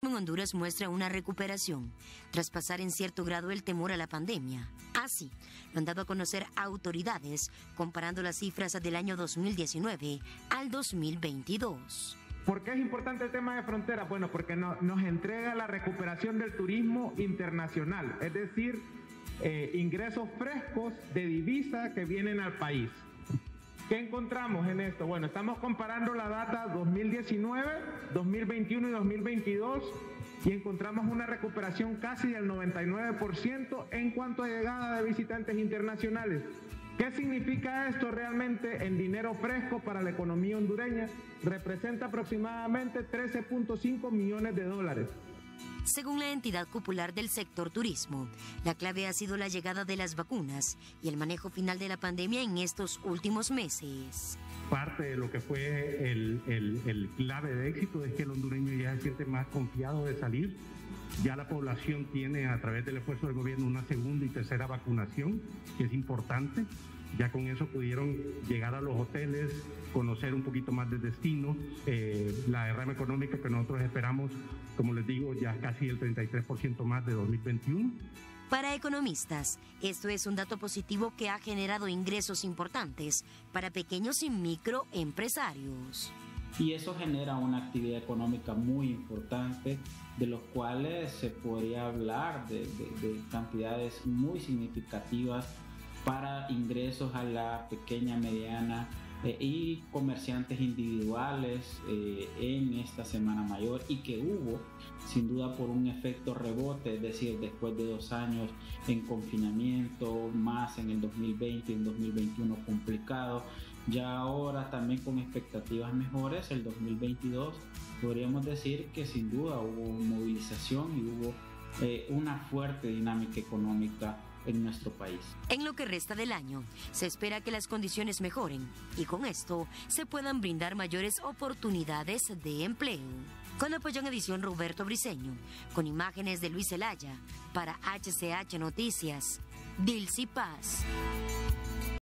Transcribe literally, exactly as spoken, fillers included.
en Honduras muestra una recuperación tras pasar en cierto grado el temor a la pandemia. Así lo han dado a conocer autoridades comparando las cifras del año dos mil diecinueve al dos mil veintidós. ¿Por qué es importante el tema de fronteras? Bueno, porque no, nos entrega la recuperación del turismo internacional, es decir, eh, ingresos frescos de divisa que vienen al país. ¿Qué encontramos en esto? Bueno, estamos comparando la data dos mil diecinueve, dos mil veintiuno y dos mil veintidós y encontramos una recuperación casi del noventa y nueve por ciento en cuanto a llegada de visitantes internacionales. ¿Qué significa esto realmente en dinero fresco para la economía hondureña? Representa aproximadamente trece punto cinco millones de dólares. Según la entidad popular del sector turismo, la clave ha sido la llegada de las vacunas y el manejo final de la pandemia en estos últimos meses. Parte de lo que fue el, el, el clave de éxito es que el hondureño ya se siente más confiado de salir. Ya la población tiene a través del esfuerzo del gobierno una segunda y tercera vacunación, que es importante. Ya con eso pudieron llegar a los hoteles, conocer un poquito más del destino. Eh, la derrama económica que nosotros esperamos, como les digo, ya casi el treinta y tres por ciento más de dos mil veintiuno. Para economistas, esto es un dato positivo que ha generado ingresos importantes para pequeños y microempresarios. Y eso genera una actividad económica muy importante, de los cuales se podría hablar de, de, de cantidades muy significativas para ingresos a la pequeña, mediana eh, y comerciantes individuales eh, en esta Semana Mayor, y que hubo sin duda por un efecto rebote, es decir, después de dos años en confinamiento, más en el dos mil veinte y en dos mil veintiuno complicado, ya ahora también con expectativas mejores, el dos mil veintidós podríamos decir que sin duda hubo movilización y hubo eh, una fuerte dinámica económica en nuestro país. En lo que resta del año, se espera que las condiciones mejoren y con esto se puedan brindar mayores oportunidades de empleo. Con apoyo en edición Roberto Briceño, con imágenes de Luis Zelaya, para H C H Noticias, Dilcy Paz.